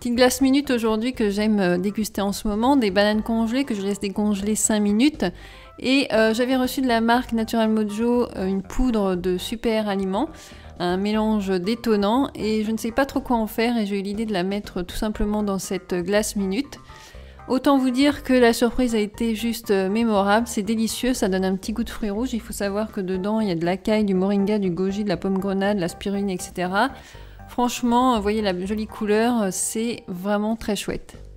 Petite glace minute aujourd'hui que j'aime déguster en ce moment, des bananes congelées que je laisse décongeler 5 minutes. Et j'avais reçu de la marque Natural Mojo une poudre de super aliments, un mélange détonnant, et je ne sais pas trop quoi en faire et j'ai eu l'idée de la mettre tout simplement dans cette glace minute. Autant vous dire que la surprise a été juste mémorable, c'est délicieux, ça donne un petit goût de fruits rouges. Il faut savoir que dedans il y a de l'acaille, du moringa, du goji, de la pomme grenade, de la spiruline, etc. Franchement, vous voyez la jolie couleur, c'est vraiment très chouette.